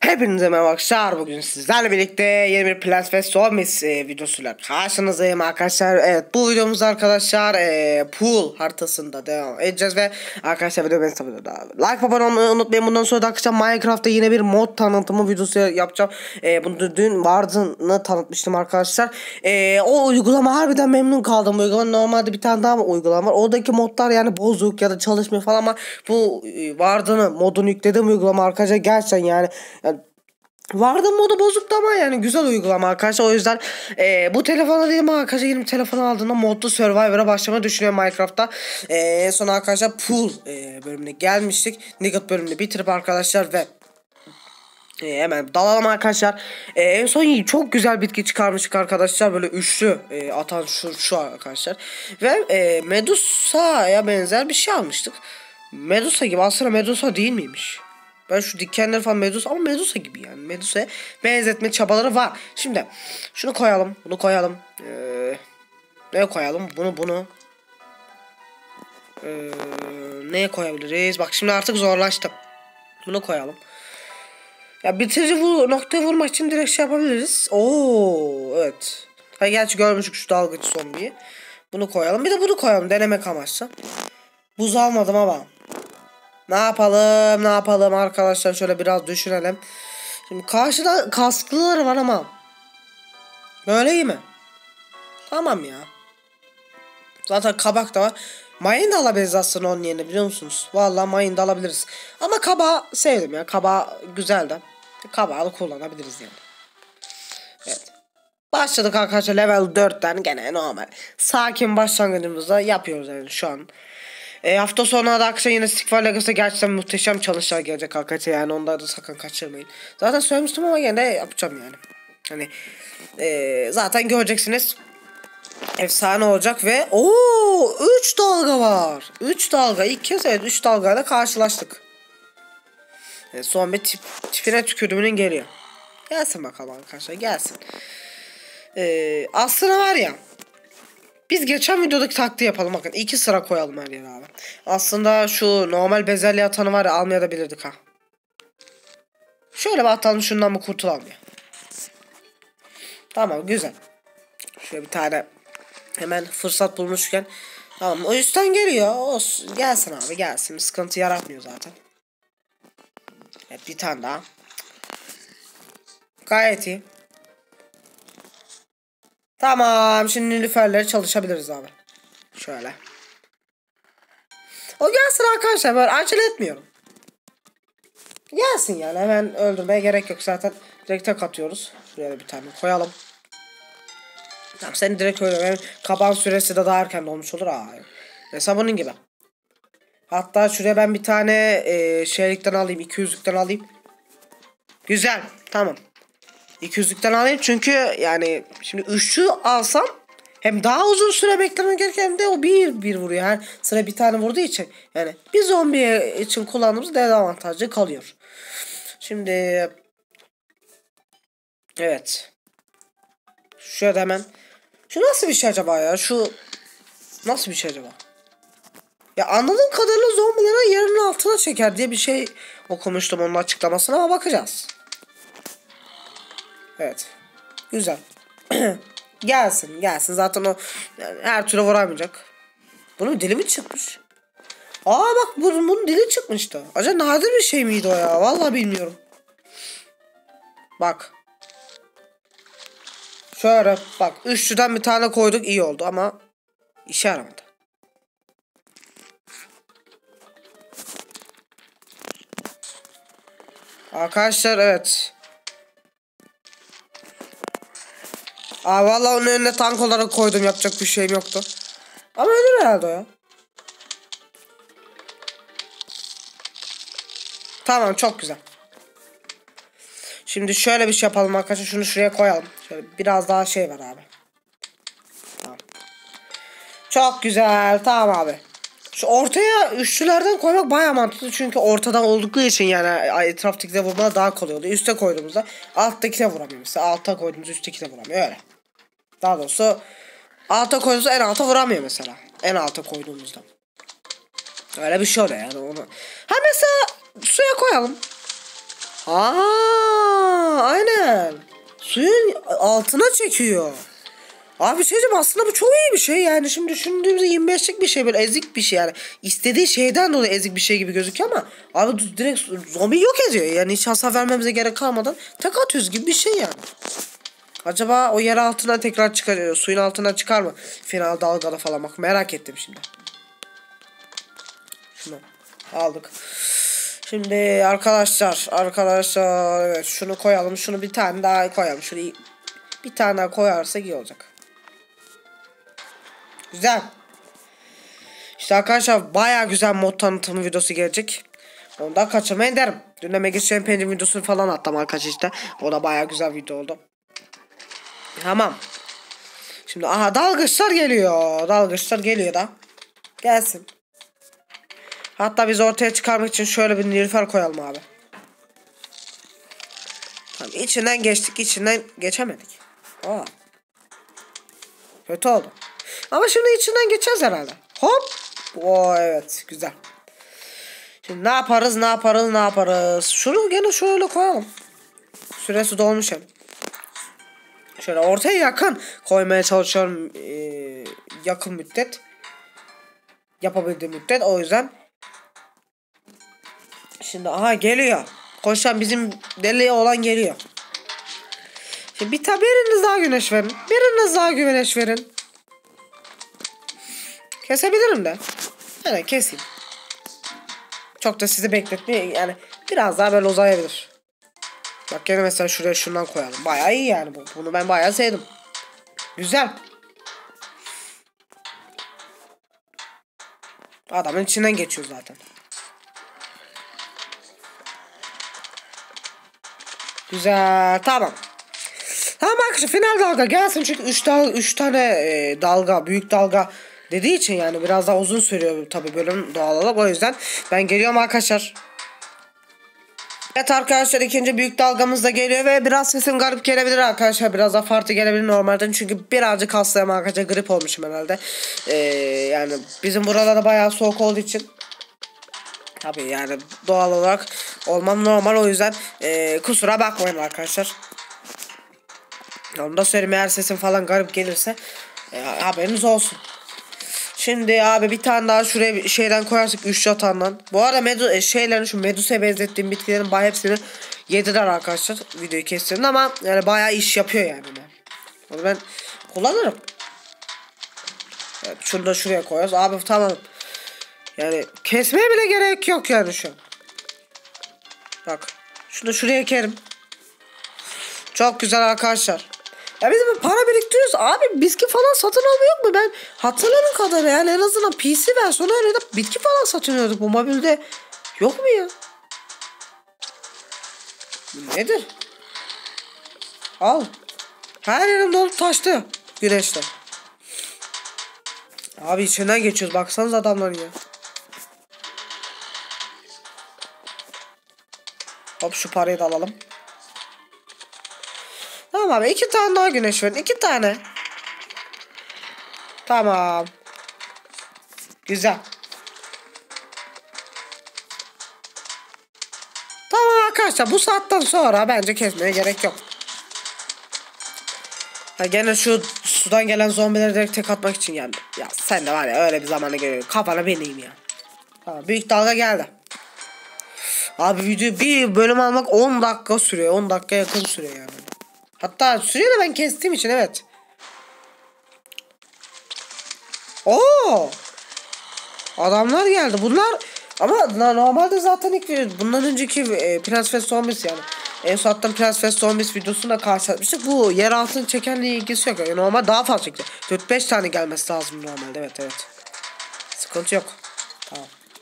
Hepinize merhaba arkadaşlar. Bugün sizlerle birlikte yeni bir Plants vs Zombies videosuyla karşınızdayım arkadaşlar. Evet, bu videomuzda arkadaşlar pool haritasında devam edeceğiz ve arkadaşlar videomu tabii like abone olmayı unutmayın. Bundan sonra da arkadaşlar Minecraft'ta yine bir mod tanıtımı videosu yapacağım. Bunu dün vardığını tanıtmıştım arkadaşlar. O uygulama harbiden memnun kaldım. Uygulama normalde bir tane daha uygulama var. Oradaki modlar yani bozuk ya da çalışmıyor falan ama bu vardığını modunu yükledim uygulama arkadaşlar gerçekten yani Warden modu bozuktu ama yani güzel uygulama arkadaşlar. O yüzden bu telefona değil mi arkadaşlar, yeni bir telefon aldığımda modlu Survivor'a başlamayı düşünüyorum Minecraft'ta. Sonra arkadaşlar Pool bölümüne gelmiştik. Nugget bölümünü bitirip arkadaşlar ve hemen dalalım arkadaşlar. En son çok güzel bitki çıkarmıştık arkadaşlar. Böyle üçlü atan şu arkadaşlar. Ve Medusa'ya benzer bir şey almıştık. Medusa gibi, aslında Medusa değil miymiş? Ben şu dikenleri falan Medusa ama Medusa gibi yani. Medusa'ya benzetme çabaları var. Şimdi şunu koyalım. Bunu koyalım. Ne koyalım? Bunu. Neye koyabiliriz? Bak şimdi artık zorlaştım. Bunu koyalım. Ya bitirici noktaya vurmak için direkt şey yapabiliriz. Oo evet. Ha, gerçi görmüştük şu dalgıcı zombiyi. Bunu koyalım. Bir de bunu koyalım denemek amaçlı. Buz almadım ama. Ne yapalım arkadaşlar, şöyle biraz düşünelim. Şimdi karşıda kasklılar var ama böyle iyi mi? Tamam ya. Zaten kabak da var. Mayın da alabiliriz aslında onun yerine, biliyor musunuz? Vallahi mayın da alabiliriz. Ama kabağı sevdim ya. Kabağı güzel de. Kabağı da kullanabiliriz yani. Evet. Başladık arkadaşlar level 4'ten gene normal. Sakin başlangıcımızda yapıyoruz yani şu an. Hafta sonuna da akşam yine Stickfire Legacy'de gerçekten muhteşem challenge'lar gelecek arkadaşlar, yani onları da sakın kaçırmayın. Zaten söylemiştim ama gene de yapacağım yani. Hani zaten göreceksiniz. Efsane olacak ve 3 dalga var. 3 dalga ilk kez, evet 3 dalgayla karşılaştık. Son bir tipine tükürdüğümün geliyor. Gelsin bakalım arkadaşlar, gelsin. Aslında var ya, biz geçen videodaki taktiği yapalım, bakın 2 sıra koyalım her yere abi. Aslında şu normal bezelye atanı var ya, almayabilirdik ha. Şöyle bir atalım, şundan mı kurtulalım ya. Tamam, güzel. Şöyle bir tane hemen fırsat bulmuşken. Tamam, o üstten geliyor. Olsun, gelsin abi gelsin, sıkıntı yaratmıyor zaten. Evet, bir tane daha. Gayet iyi. Tamam, şimdi nilüferleri çalışabiliriz abi. Şöyle. O gelsin arkadaşlar, böyle acele etmiyorum. Gelsin yani, hemen öldürmeye gerek yok zaten. Direkt tek atıyoruz. Şuraya bir tane koyalım. Tamam, seni direkt öyle. Yani kaban süresi de daha erken olmuş olur. Mesela bunun gibi. Hatta şuraya ben bir tane şeylikten alayım. 200'lükten alayım. Güzel. Tamam. 200'lükten alayım çünkü yani şimdi 3'ü alsam hem daha uzun süre beklemem gerekiyor hem de o bir vuruyor. Her sıra bir tane vurduğu için yani bir zombi için kullandığımız dezavantajlı kalıyor. Şimdi evet. Şöyle hemen. Şu nasıl bir şey acaba ya? Şu nasıl bir şey acaba? Ya anladığım kadarıyla zombileri yerin altına çeker diye bir şey okumuştum onun açıklamasına, ama bakacağız. Evet. Güzel. Gelsin zaten o yani her türlü vuramayacak. Bunun dili mi çıkmış? Bak bunun dili çıkmıştı. Acaba nadir bir şey miydi o ya? Vallahi bilmiyorum. Bak. Şöyle bak, üçlüden bir tane koyduk, iyi oldu ama işe yaramadı. Arkadaşlar evet. Vallahi onun önüne tank olarak koydum, yapacak bir şeyim yoktu. Ama ölür herhalde o ya. Tamam, çok güzel. Şimdi şöyle bir şey yapalım arkadaşlar, şunu şuraya koyalım. Şöyle biraz daha şey var abi. Tamam. Çok güzel, tamam abi. Şu ortaya üçlülerden koymak bayağı mantıklı çünkü ortadan oldukları için yani etraftakine vurmalar daha kolay oluyor. Üste koyduğumuzda alttakine vuramıyor mesela, alta koyduğumuzda üsttekine vuramıyor, öyle. Daha doğrusu alta koyduğumuzda en alta vuramıyor mesela. En alta koyduğumuzda. Öyle bir şey oluyor yani onu. Ha mesela suya koyalım. Aynen. Suyun altına çekiyor. Abi bir şey diyeceğim, aslında bu çok iyi bir şey yani. Şimdi düşündüğümüzde 25'lik bir şey, böyle ezik bir şey yani. İstediği şeyden dolayı ezik bir şey gibi gözüküyor ama abi direkt zombi yok ediyor. Yani hiç hasar vermemize gerek kalmadan tek atıyoruz gibi bir şey yani. Acaba o yer altına tekrar çıkarıyor, suyun altına çıkar mı? Final dalgada falan, bak merak ettim şimdi. Şunu aldık. Şimdi arkadaşlar evet, şunu koyalım, şunu bir tane daha koyalım. Şunu bir tane daha koyarsak iyi olacak. Güzel. İşte arkadaşlar baya güzel mod tanıtımı videosu gelecek. Ondan kaçırmayın derim. Dün de Mega Champion videosunu falan attım arkadaşlar işte. O da baya güzel video oldu. Tamam. Şimdi aha dalgıçlar geliyor. Dalgıçlar geliyor da. Gelsin. Hatta biz ortaya çıkarmak için şöyle bir nilüfer koyalım abi. Tamam, içinden geçtik, içinden geçemedik. Aa. Kötü oldu. Ama şimdi içinden geçeceğiz herhalde. Hop. Oo evet, güzel. Şimdi ne yaparız? Şunu gene şöyle koyalım. Süresi dolmuş hem. Şöyle ortaya yakın koymaya çalışıyorum. Yakın müddet. Yapabildiğim müddet, o yüzden. Şimdi aha geliyor. Koşan bizim deli olan geliyor. Şimdi biriniz daha güneş verin. Biriniz daha güneş verin. Kesebilirim de. Yani keseyim. Çok da sizi bekletmeyin. Yani biraz daha böyle uzayabilir. Bak gene mesela şuraya şundan koyalım. Bayağı iyi yani bu. Bunu ben bayağı sevdim. Güzel. Adamın içinden geçiyor zaten. Güzel. Tamam. Tamam arkadaşlar, final dalga gelsin çünkü 3 tane dalga, büyük dalga dediği için yani biraz daha uzun sürüyor tabii bölüm doğal olarak, o yüzden ben geliyorum arkadaşlar. Evet arkadaşlar, ikinci büyük dalgamız da geliyor ve biraz sesim garip gelebilir arkadaşlar, biraz daha farklı gelebilir normalden çünkü birazcık hastayım arkadaşlar, grip olmuşum herhalde. Yani bizim buralarda bayağı soğuk olduğu için tabii yani doğal olarak olmam normal, o yüzden kusura bakmayın arkadaşlar. Onu da söyleyeyim, eğer sesim falan garip gelirse haberiniz olsun. Şimdi abi bir tane daha şuraya bir şeyden koyarsak, 3 yatağından. Bu arada şeylerin, şu Medusa'ya benzettiğim bitkilerin bayağı hepsini yediler arkadaşlar. Videoyu kestim ama yani bayağı iş yapıyor yani. Onu ben kullanırım. Evet, şunu da şuraya koyarız. Abi tamam. Yani kesmeye bile gerek yok yani şu an. Bak. Şunu şuraya ekerim. Çok güzel arkadaşlar. Ya biz bu para biriktiriyoruz abi, bitki falan satın alma yok mu? Ben hatırladığım kadarıyla yani en azından PC versiyonu öyle de bitki falan satıyorduk, bu mobilde yok mu ya? Bu nedir? Al. Her yerim dolu taştı güneşte. Abi içinden geçiyoruz, baksanız adamların ya. Hop şu parayı da alalım. Tamam abi, 2 tane daha güneş verin, 2 tane. Tamam. Güzel. Tamam arkadaşlar, bu saatten sonra bence kesmeye gerek yok. Ha, gene şu sudan gelen zombileri direkt tek atmak için geldi. Ya sen de var ya, öyle bir zamana geliyor. Kafana bineyim ya. Tamam, büyük dalga geldi. Abi video bir bölüm almak 10 dakika sürüyor. 10 dakika yakın sürüyor yani. Hatta sürüyor da ben kestiğim için, evet. Oo! Adamlar geldi. Bunlar ama normalde zaten ilk bundan önceki Plants vs Zombies yani. En son attığım Plants vs Zombies videosunda karşılaşmıştık. Bu yer altını çekenle ilgisi yok. Yani normal daha fazla çekti. 4-5 tane gelmesi lazım normalde. Evet. Sıkıntı yok. Tamam.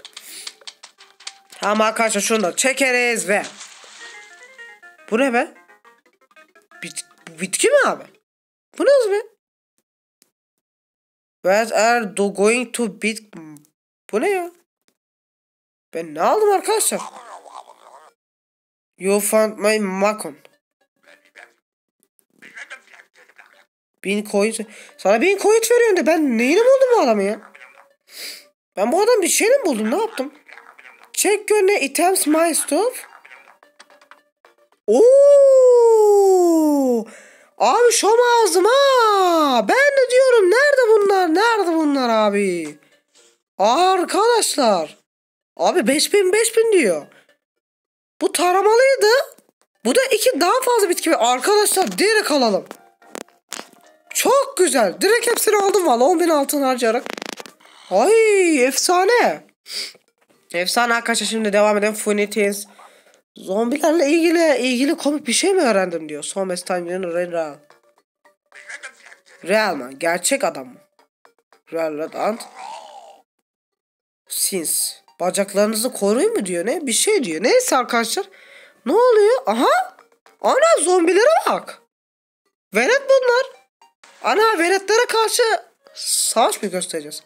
Tamam arkadaşlar, şunu da çekeriz ve bu ne be? Bitki mi abi? Bu ne be? Where are you going to bit? Bu ne ya? Ben ne aldım arkadaşlar? You found my macon. 1000 coin. Sana 1000 coin veriyorum da ben neyini buldum bu adamı ya? Ben bu adam bir şey mi buldum? Ne yaptım? Check your items my stuff. Oo! Abi şom ağzım ha. Ben de diyorum nerede bunlar? Nerede bunlar abi? Arkadaşlar. Abi 5000 diyor. Bu taramalıydı. Bu da iki daha fazla bitki. Arkadaşlar direkt alalım. Çok güzel. Direkt hepsini aldım valla. 10.000 altın harcayarak. Ay efsane. Efsane arkadaşlar, şimdi devam edelim. Funny Things. Zombilerle ilgili komik bir şey mi öğrendim diyor. Son mesajın real. Real mı? Gerçek adam mı? Real and Sins. Bacaklarınızı koruyun mu diyor, ne? Bir şey diyor. Neyse arkadaşlar. Ne oluyor? Aha. Ana zombilere bak. Velet bunlar. Ana veletlere karşı savaş mı göstereceğiz?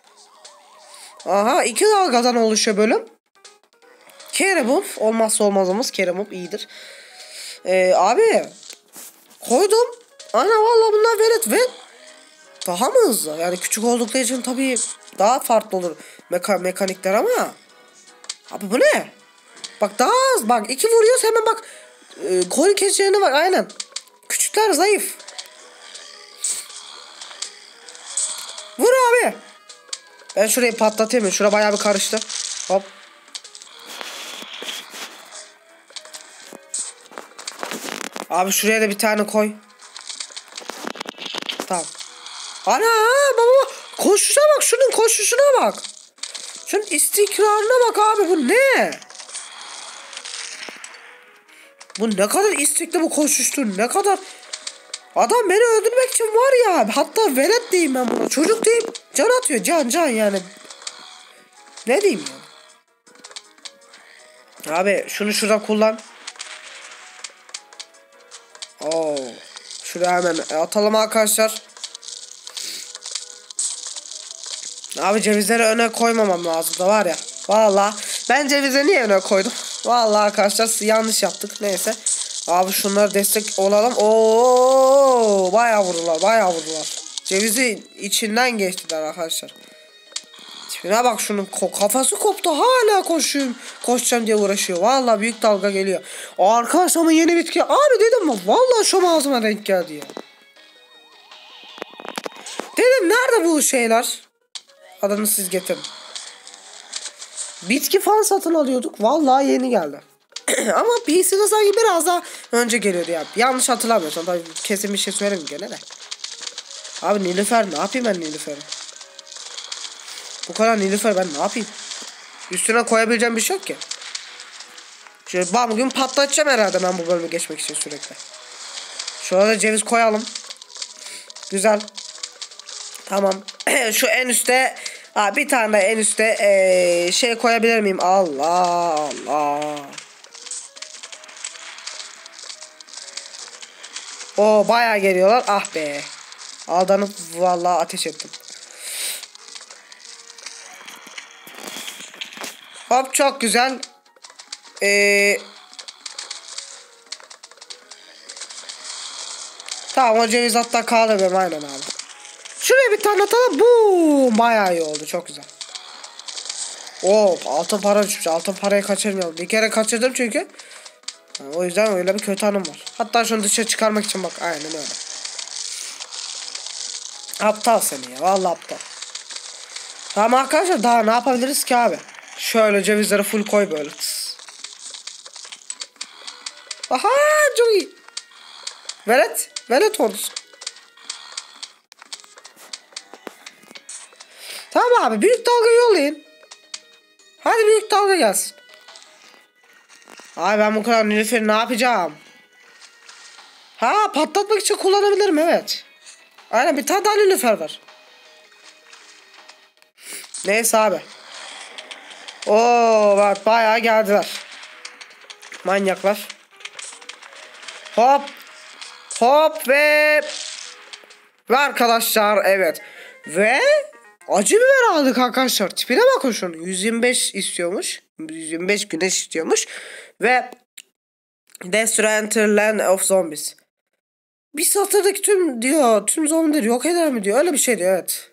Aha, 2 dalgadan oluşuyor bölüm. Keremov olmazsa olmazımız. Keremov iyidir. Abi koydum. Ana vallahi bunlar velet ve daha mı hızlı? Yani küçük oldukları için tabii daha farklı olur mekanikler ama. Abi bu ne? Bak daha az. Bak 2 vuruyoruz hemen bak. Gol keseceğine bak aynen. Küçükler zayıf. Vur abi. Ben şurayı patlatayım mı? Şura bayağı bir karıştı. Hop. Abi şuraya da bir tane koy. Tamam. Ana baba koşuşa bak, şunun koşuşuna bak. Şunun istikrarına bak abi, bu ne? Bu ne kadar istekli bu koşuştu, ne kadar. Adam beni öldürmek için var ya, hatta velet diyeyim ben buna, çocuk diyeyim, can atıyor, can yani. Ne diyeyim ya. Abi şunu şurada kullan. Oo. Şuraya hemen atalım arkadaşlar. Abi cevizleri öne koymamam lazım da var ya. Vallahi ben cevizi niye öne koydum? Vallahi arkadaşlar yanlış yaptık. Neyse. Abi şunlara destek olalım. Oo, bayağı vurdular. Cevizin içinden geçtiler arkadaşlar. Tipine bak şunun, kafası koptu, hala koşacağım diye uğraşıyor. Vallahi büyük dalga geliyor. Arkadaşlar ama yeni bitki. Abi dedim mi? Vallahi şom ağzıma denk geldi ya. Dedim nerede bu şeyler? Adını siz getirin. Bitki falan satın alıyorduk. Vallahi yeni geldi. Ama PC'de sanki biraz daha önce geliyordu ya. Yanlış hatırlamıyorsam tabii kesin bir şey söylemeyeyim gene de. Abi Nilüfer, ne yapayım ben Nilüfer'i? Bu kadar Nilüfer ben ne yapayım? Üstüne koyabileceğim bir şey yok ki. Şöyle bugün patlatacağım herhalde ben bu bölümü geçmek için sürekli. Şurada ceviz koyalım. Güzel. Tamam. Şu en üstte bir tane de en üstte şey koyabilir miyim? Allah. O bayağı geliyorlar. Ah be. Aldanıp vallahi ateş ettim. Hop çok güzel. Tamam, o ceviz hatta kaldı benim, aynen abi. Şuraya bir tane atalım. Boom. Bayağı iyi oldu. Çok güzel. Hop. Altın para düşmüş. Altın parayı kaçırmayalım. Bir kere kaçırdım çünkü. O yüzden öyle bir kötü anım var. Hatta şunu dışarı çıkarmak için bak. Aynen öyle. Aptal seni ya. Vallahi aptal. Tamam arkadaşlar, daha ne yapabiliriz ki abi? Şöyle cevizleri full koy böyle. Tıs. Aha çok iyi. Velet ordusu. Tamam abi, büyük dalga yollayın. Hadi büyük dalga gelsin. Abi ben bu kadar nilüferi ne yapacağım? Ha, patlatmak için kullanabilirim, evet. Aynen, bir tane daha nilüfer var. Neyse abi. Oo bak bayağı geldiler. Manyaklar. Hop ve arkadaşlar evet. Ve acı biber aldık arkadaşlar. Tipine bakın şunu. 125 istiyormuş. 125 güneş istiyormuş. Ve Destroy Enter Land of Zombies. Bir satırdaki tüm zombileri yok eder mi diyor. Öyle bir şey diyor, evet.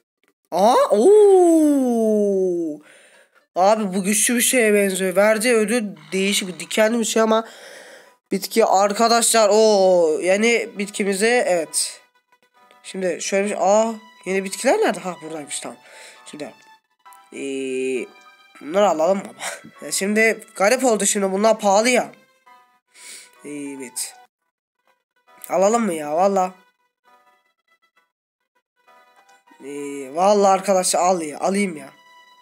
Ooo. Abi bu güçlü bir şeye benziyor. Verdiği ödül değişik bir dikenli bir şey ama Bitki arkadaşlar. O yani bitkimizi evet. Şimdi şöyle bir şey. Yeni bitkiler nerede? Ha buradaymış tamam. Şimdi bunları alalım ama. Şimdi garip oldu şimdi bunlar pahalı ya. Evet. Alalım mı ya valla. Valla arkadaşlar alayım ya.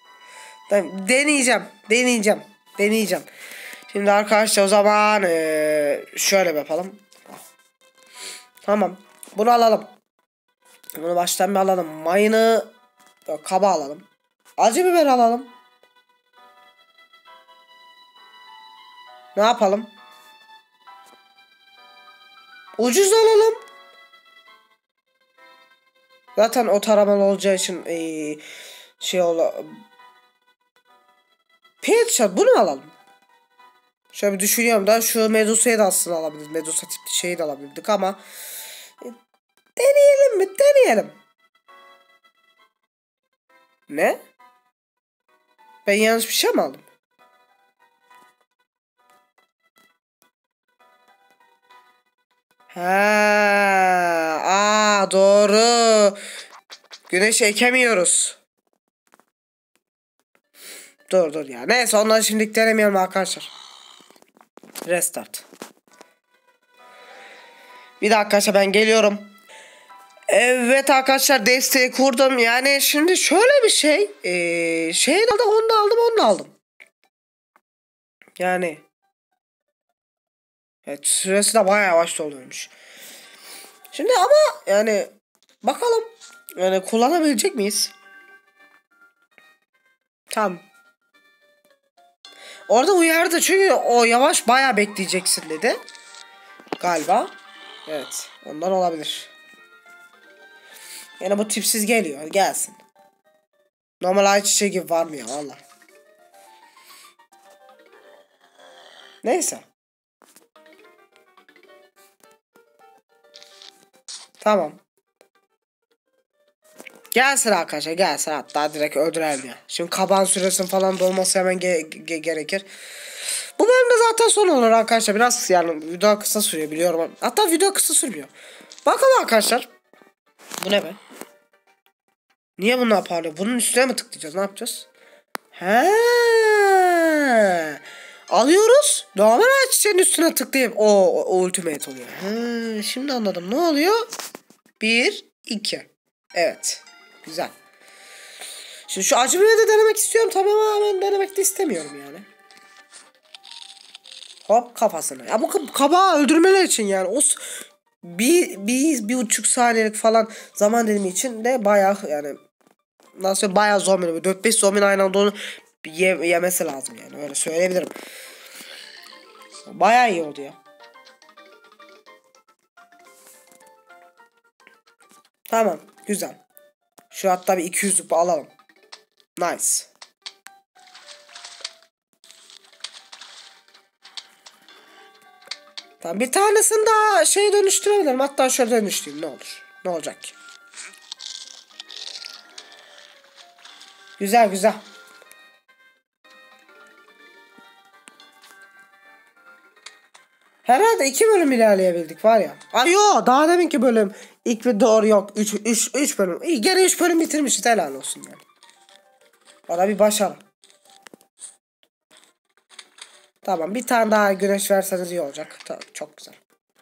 Deneyeceğim. Şimdi arkadaşlar o zaman şöyle yapalım. Tamam. Bunu alalım. Bunu baştan bir alalım. Mayını kaba alalım. Acı biber alalım. Ne yapalım? Ucuz alalım. Zaten o taramalı olacağı için şey ola. Pet shop bunu alalım. Şöyle bir düşünüyorum da şu Medusa'yı da aslında alabiliriz. Medusa tipli şeyi de alabilirdik ama deneyelim mi? Deneyelim. Ne? Ben yanlış bir şey mi aldım? Doğru. Güneş ekemiyoruz. Dur ya. Neyse onları şimdilik denemeyelim arkadaşlar. Restart. Bir dakika arkadaşlar ben geliyorum. Evet arkadaşlar desteği kurdum. Yani şimdi şöyle bir şey. Şey aldım onu da aldım. Yani. Evet süresi de bayağı yavaş doluyormuş. Şimdi ama yani bakalım. Yani kullanabilecek miyiz? Tamam. Orada uyardı çünkü o yavaş bayağı bekleyeceksin dedi. Galiba. Evet ondan olabilir. Yani bu tipsiz geliyor. Gelsin. Normal ayçiçeği gibi var mı ya valla. Neyse. Tamam. Gelsin arkadaşlar gelsin hatta direkt öldürelim ya. Şimdi kaban süresin falan dolması hemen gerekir. Bu bölümde zaten son olur arkadaşlar. Biraz yani video kısa sürüyor biliyorum. Hatta video kısa sürmüyor. Bakalım arkadaşlar. Bu ne be? Niye bunlar parlıyor? Bunun üstüne mi tıklayacağız? Ne yapacağız? Alıyoruz. Normal çiçeğin üstüne tıklayıp o ultimate oluyor. Şimdi anladım. Ne oluyor? 1 2. Evet. Güzel. Şimdi şu acı biberi de denemek istiyorum. Tabii ama ben denemek de istemiyorum yani. Hop kafasına. Ya bu kabağı öldürmeler için yani. O bir buçuk saniyelik falan zaman dilimi için de bayağı yani nasıl bayağı zombi 4-5 zombi aynı anda onu yemesi lazım yani öyle söyleyebilirim. Bayağı iyi oldu ya. Tamam güzel. Şu hatta bir 200'lük alalım. Nice. Tamam bir tanesini daha şeye dönüştürebilirim. Hatta şöyle dönüştüreyim ne olur. Ne olacak ki? Güzel. Herhalde 2 bölüm ilerleyebildik var ya. Yo daha deminki bölüm. İlk ve doğru yok. 3 bölüm. İyi, gene 3 bölüm bitirmişiz helal olsun yani. Bana bir başarı. Tamam bir tane daha güneş verseniz iyi olacak. Çok güzel.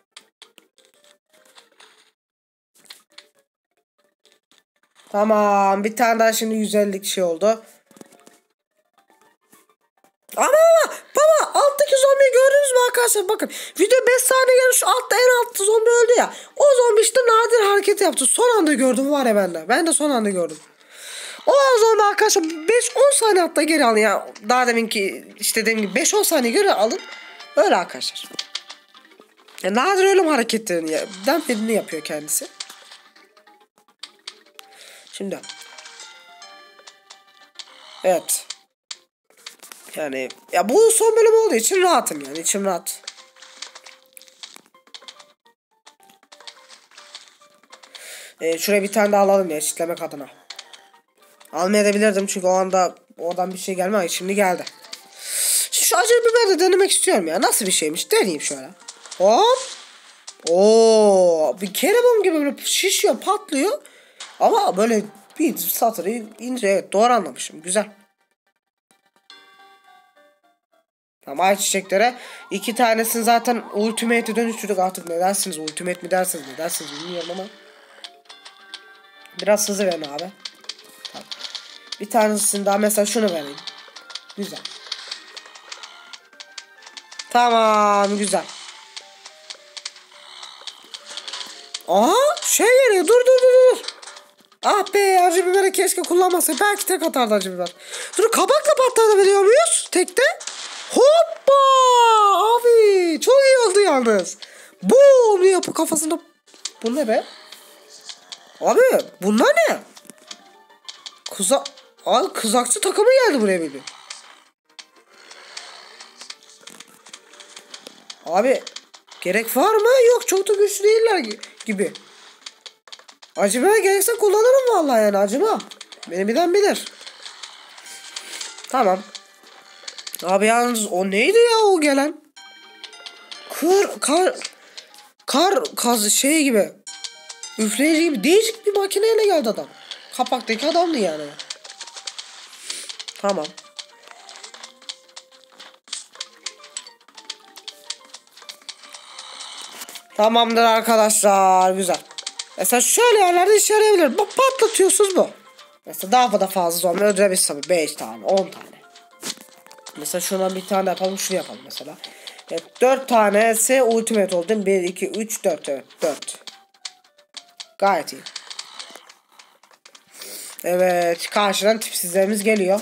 Tamam bir tane daha şimdi 150'lik şey oldu. Ama baba alttaki zombiyi gördünüz mü arkadaşlar bakın. Video 5 saniye gelmiş şu altta en altta zombi öldü ya. O zombi işte nadir hareket yaptı. Son anda gördüm var ya bende. Ben de son anda gördüm. O zombi arkadaşlar 5-10 saniye hatta geri alın ya. Daha deminki işte dediğim gibi 5-10 saniye geri alın. Öyle arkadaşlar. Ya nadir ölüm hareketlerini denfedini yapıyor kendisi. Şimdi. Evet. Yani ya bu son bölüm olduğu için rahatım yani içim rahat. Şuraya bir tane daha alalım ya eşitlemek adına. Almayabilirdim çünkü o anda oradan bir şey gelmedi şimdi geldi. Şu acı biberi de denemek istiyorum ya nasıl bir şeymiş deneyeyim şöyle. Hop. Oo, bir kerebom gibi böyle şişiyor, patlıyor. Ama böyle bir satırı ince. Evet, doğru anlamışım. Güzel. Tamam, ayçiçeklere 2 tanesini zaten Ultimate'e dönüştürdük, artık ne dersiniz, Ultimate mi dersiniz, ne dersiniz bilmiyorum ama biraz hızlı verin abi. Tamam. Bir tanesini daha mesela şunu vereyim. Güzel. Tamam, güzel. Aa, şey geliyor, dur. Ah be, acı biberi keşke kullanmasa, belki tek atardı acı biber. Dur, kabakla patlatabiliyor muyuz tekte? Hoppa abi, çok iyi oldu yalnız. Boom yapı kafasında. Bu ne be? Abi bunlar ne? Abi kızakçı takımı geldi buraya benim. Abi gerek var mı? Yok, çok da güçlü değiller gibi. Acı biber gerekse kullanırım vallahi, yani acıma. Beni bilen bilir. Tamam. Abi yalnız o neydi ya, o gelen? Kar şey gibi. Üfleyici gibi değişik bir makineyle geldi adam. Kapaktaki adamdı yani. Tamam. Tamamdır arkadaşlar, güzel. Mesela şöyle yerlerde işe yarayabilir. Bak, patlatıyorsunuz bu. Mesela daha da fazla zombi öldürebiliriz tabii. 5 tane, 10 tane. Mesela şundan bir tane yapalım, şunu yapalım mesela. Evet, 4 tanesi ultimate oldu. 1, 2, 3, 4. Evet, 4. Gayet iyi. Evet, karşıdan tipsizlerimiz geliyor.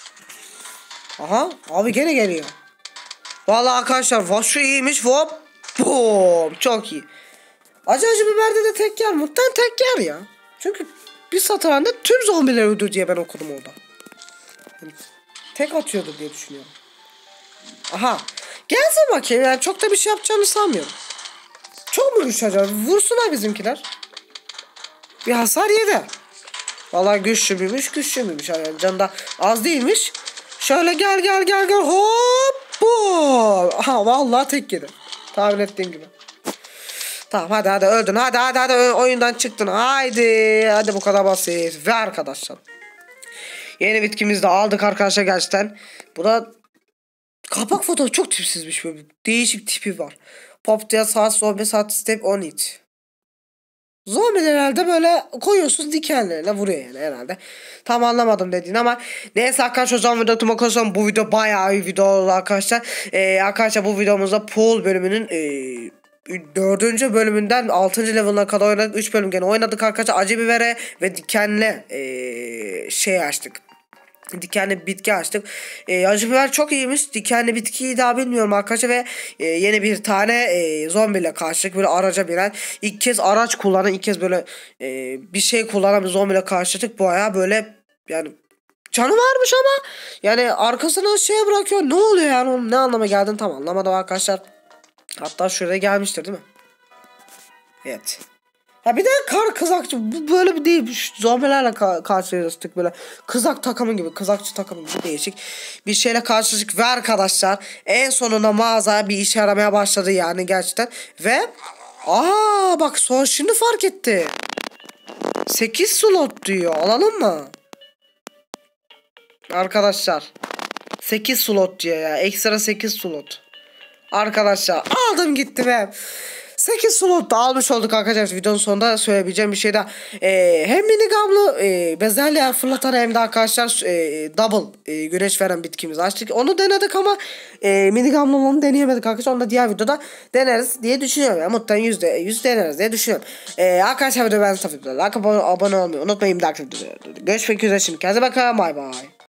Aha, abi gene geliyor. Vallahi arkadaşlar, şu iyiymiş. Hop. Boom. Çok iyi. Acı biberde de tek yer. Muhtemelen tek yer ya. Çünkü bir satırında tüm zombileri öldür diye ben okudum orada. Yani tek atıyordu diye düşünüyorum. Aha. Gelsin bakayım, yani çok da bir şey yapacağını sanmıyorum. Çok mu güçlü acaba? Vursunlar bizimkiler. Bir hasar yedi. Vallahi güçlü müymüş. Yani canı da az değilmiş. Şöyle gel. Hop. Boom. Aha, vallahi tek yedi. Tahmin ettiğim gibi. Tamam, hadi öldün. Hadi oyundan çıktın. Hadi bu kadar basit. Ve arkadaşlar, yeni bitkimizi de aldık arkadaşlar gerçekten. Bu da kapak fotoğrafı çok tipsizmiş, böyle değişik tipi var. Pop diye saat zombi saat step on it. Zombiler herhalde böyle koyuyorsunuz, dikenlerine vuruyor yani herhalde. Tam anlamadım dediğini ama neyse arkadaşlar, o zaman video tutmak olsun. Bu video bayağı iyi video oldu arkadaşlar. Arkadaşlar, bu videomuzda pool bölümünün 4. bölümünden 6. level'ına kadar oynadık. 3 bölüm gene oynadık arkadaşlar. Acı bibere ve dikenli şey açtık. Dikenli bitki açtık. Acı biber çok iyiymiş. Dikenli bitkiyi daha bilmiyorum arkadaşlar ve yeni bir tane zombiyle karşılaştık. Böyle araca binen, ilk kez araç kullanan, ilk kez böyle bir şey kullanan bir zombiyle karşılaştık. Bayağı böyle yani canı varmış ama yani arkasına şeye bırakıyor. Ne oluyor yani, onun ne anlama geldiğini tam anlamadım arkadaşlar. Hatta şuraya gelmiştir değil mi? Evet. Ha, bir de kar kızakçı, bu böyle bir değil. Şu zombilerle karşılaştık, böyle kızak takımı gibi, kızakçı takımı gibi değişik bir şeyle karşılaştık ve arkadaşlar en sonunda mağaza bir işe yaramaya başladı yani gerçekten. Ve bak, son şimdi fark etti, 8 slot diyor, alalım mı arkadaşlar? 8 slot diyor ya, ekstra 8 slot arkadaşlar, aldım gitti be. 8 slot da almış olduk arkadaşlar. Videonun sonunda söyleyebileceğim bir şey daha. Hem minigamlı bezelye fırlatan hem de arkadaşlar double güneş veren bitkimizi açtık. Onu denedik ama minigamlı olanı deneyemedik arkadaşlar. Onu da diğer videoda deneriz diye düşünüyorum. Yani muhtemelen %100 deneriz diye düşünüyorum. Arkadaşlar, videoyu beğendiyseniz like, abone olmayı unutmayın. Görüşmek üzere şimdi. Kendinize bakın. Bye bye.